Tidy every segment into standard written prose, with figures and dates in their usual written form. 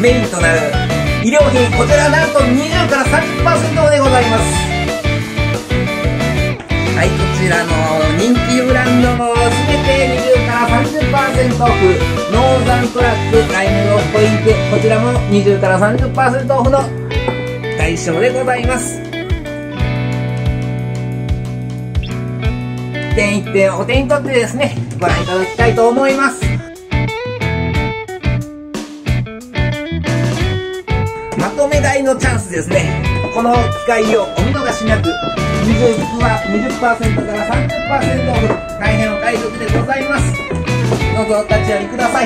メインとなる衣料品、こちらなんと20から 30% オフでございます。はい、こちらの人気ブランドのすべて20から 30% オフ、ノーザントラックライムロポイント、こちらも20から 30% オフの対象でございます。一点一点お手に取ってですね、ご覧いただきたいと思います。まとめ買いのチャンスですね。この機会をお見逃しなく、20は 20% から 30% オフ、大変お買い得でございます。どうぞお立ち寄りください。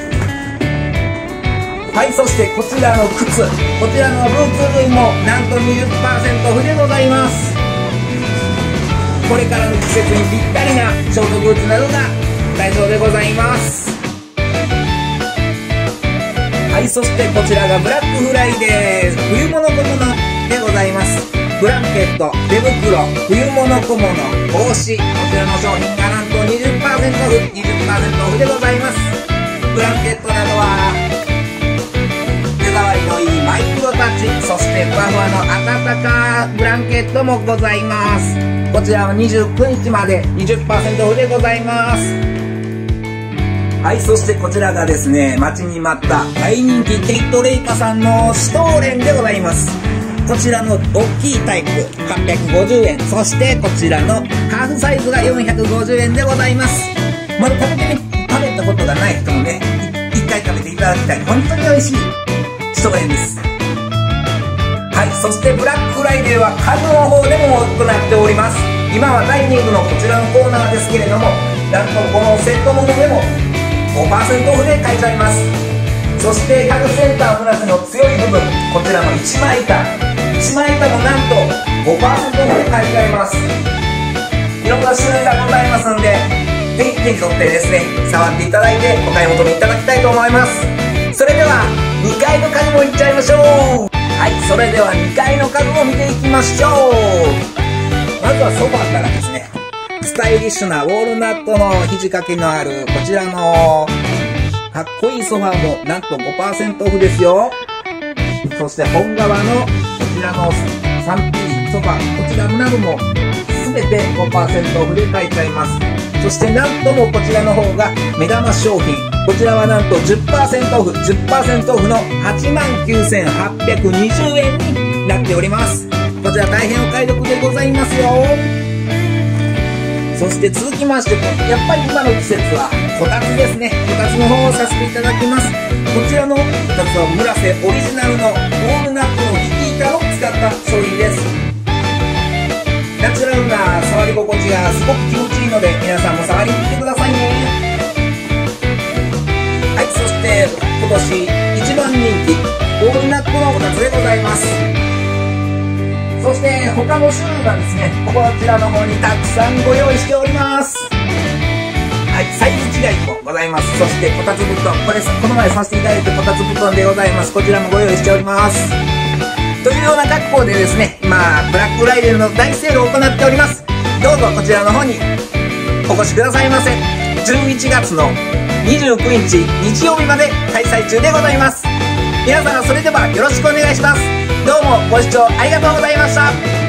はい、そしてこちらの靴、こちらのブーツ類もなんと 20% オフでございます。これからの季節にぴったりなショートブーツなどが対象でございます。はい、そしてこちらがブラックフライデー冬物小物でございます。ブランケット、手袋、冬物小物、帽子、こちらの商品がなんと 20% オフ、20% オフでございます。ブランケットなどは手触りのいいマイクロタッチ、そしてふわふわの暖かブランケットもございます。こちらは29日まで 20% オフでございます。はい、そしてこちらがですね、待ちに待った大人気ケイト・レイカさんのシュトーレンでございます。こちらの大きいタイプ850円、そしてこちらのハーフサイズが450円でございます。まだ食べたことがない人もね、一回食べていただきたい、本当に美味しいシュトーレンです。はい、そしてブラックフライデーは家具の方でも行っております。今はダイニングのこちらのコーナーですけれども、なんとこのセットものでも 5% オフで買えちゃいます。そして家具センタープラスの強い部分、こちらの一枚板もなんと 5% オフで買えちゃいます。いろんな種類がございますので、ぜひ手に取ってですね、触っていただいてお買い求めいただきたいと思います。それでは2階の家具もいっちゃいましょう。はい、それでは2階の家具を見ていきましょう。まずはソファーからですね。スタイリッシュなウォールナットの肘掛けのあるこちらのかっこいいソファーもなんと 5% オフですよ。そして本革のこちらの3Pソファー、こちらなども全て 5% オフで買えちゃいます。そしてなんともこちらの方が目玉商品、こちらはなんと 10% オフ、10% オフの 89,820 円になっております。こちら大変お買い得でございますよ。そして続きまして、やっぱり今の季節はこたつですね。こたつの方をさせていただきます。こちらのこたつは村瀬オリジナルのウォールナットのヒーターを使った商品です。ナチュラルな触り心地がすごく気持ちいいので、皆さんも触りに来てくださいね。はい、そして今年一番人気ウォールナットのこたつでございます。そして他の種類がですね、こちらの方にたくさんご用意しております。はい、サイズ違いもございます。そしてこたつ布団、この前させていただいたこたつ布団でございます。こちらもご用意しております。というような格好でですね、今ブラックフライデーの大セールを行っております。どうぞこちらの方にお越しくださいませ。11月の29日日曜日まで開催中でございます。皆さんそれではよろしくお願いします。どうもご視聴ありがとうございました。